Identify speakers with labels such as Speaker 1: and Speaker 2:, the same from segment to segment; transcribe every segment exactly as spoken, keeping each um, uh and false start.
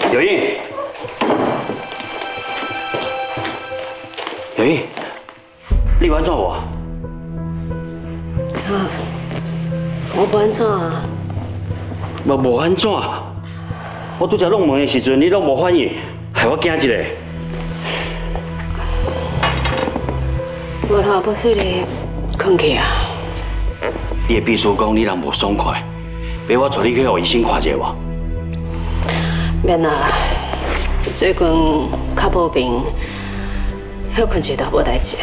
Speaker 1: 有英，有英，你有安怎无？啊，
Speaker 2: 我不安怎啊？
Speaker 1: 无无安怎？我拄则弄问的时阵，你拢无反应，害我惊一个。
Speaker 2: 无啦，不水你困去啊。
Speaker 1: 你的秘书讲你人无爽快，要我带你去互医生看者无？
Speaker 2: 免啦，最近较无病，休困一下无代志啊。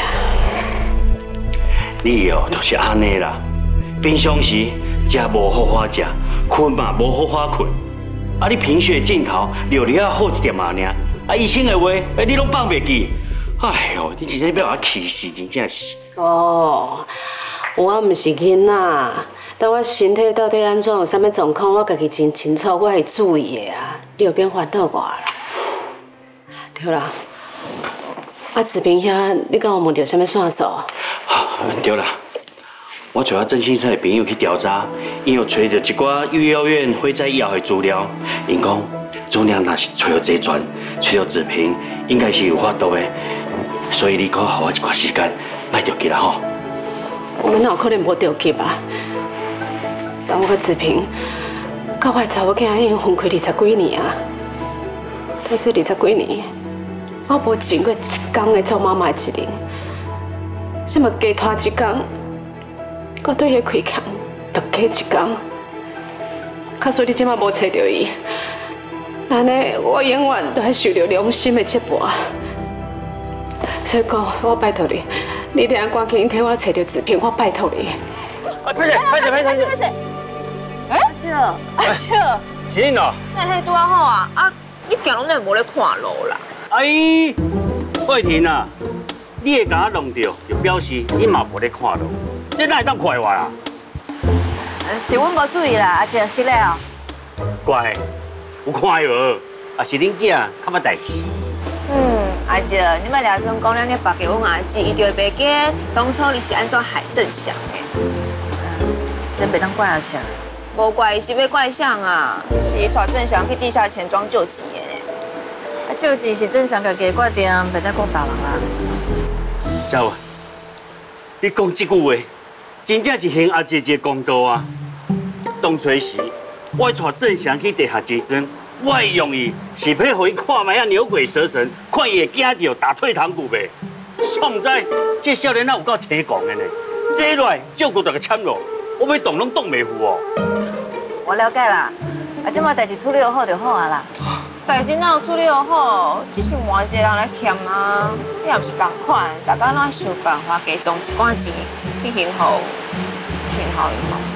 Speaker 1: 你哦，就是安尼啦。平常时食无好好食，困嘛无好好困。啊，你贫血镜头流了好一点嘛尔。啊，医生的话，哎，你拢放袂记。哎呦，你真正要我气死，真正是。哦，
Speaker 2: 我唔是囡仔。但我身体到底安怎有啥物状况，我家己真清楚，我会注意的啊。你有变烦恼我啦？对啦，啊志平遐，你敢有问到啥物线索？
Speaker 1: 对啦，我找郑先生的朋友去调查，因有找到一寡育幼院会在以后的资料。因讲，总量若是找到这船，找到志平，应该是有法度的。所以你搁给我一寡时间，莫着急啦吼。
Speaker 2: 我们哪有可能无着急啊？但我甲志平，甲我查某囝已经分开二十几年啊！但这二十几年，我无经过一天的做妈妈一日，什么加拖一天，我对迄开腔，就加一天。可所以你即马无找到伊，安尼我永远都还受着良心的折磨。所以讲，我拜托你，你一定要赶紧替我找到志平，我拜托你。
Speaker 3: 快点，快点，快点，快点！
Speaker 4: 哎，阿姐，阿姐，
Speaker 3: 是恁哦？
Speaker 4: 那嘿拄啊好啊，啊，你行拢内无咧看路啦。
Speaker 1: 阿姨，慧婷啊，你会甲我弄着，就表示你嘛无咧看路，这哪会当怪我啦？
Speaker 4: 是阮无注意啦，阿姐失礼哦。
Speaker 1: 怪，有看无？啊是恁姐较捌代志。
Speaker 4: 嗯，阿姐，你莫俩总讲咱咧别给阮阿姊，伊就袂记当初你是安怎害正祥的。
Speaker 5: 真袂当怪阿姐。
Speaker 4: 无怪是要怪谁啊？是伊带正祥去地下钱庄救钱的呢。
Speaker 5: 啊，救钱是正常家己决定，袂当讲别人啊。
Speaker 1: 赵啊，你讲这句话，真正是行阿姐姐公道啊！当初时，我带正祥去地下钱庄，我的用意是要互伊看卖啊牛鬼蛇神，看伊会惊到打退堂鼓呗。煞唔知这少年仔有够青狂的呢，坐落来照顾就个签落，我要动拢动袂赴哦。
Speaker 5: 我了解啦，啊，即马代志处理好就好啊啦。
Speaker 4: 代志哪有处理好，只是换一个人来欠啊，你也不是同款，大家拢想办法加装一寡钱去幸福，全好伊嘛。